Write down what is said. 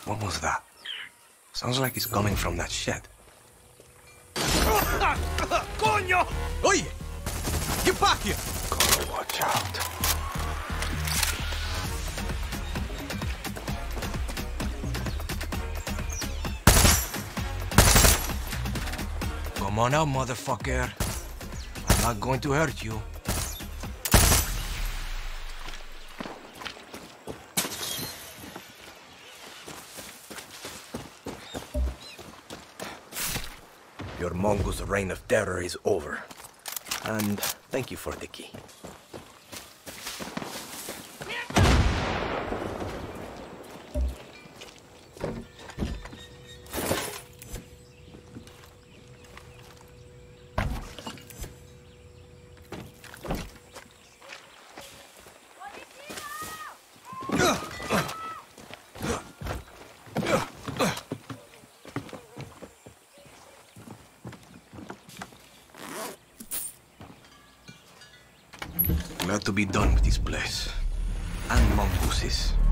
What was that? Sounds like it's coming from that shed. Coño! Oye! Get back here! Gotta watch out. Come on out, motherfucker. I'm not going to hurt you. Your Mongoose reign of terror is over. And thank you for the key. Glad to be done with this place. And mongooses.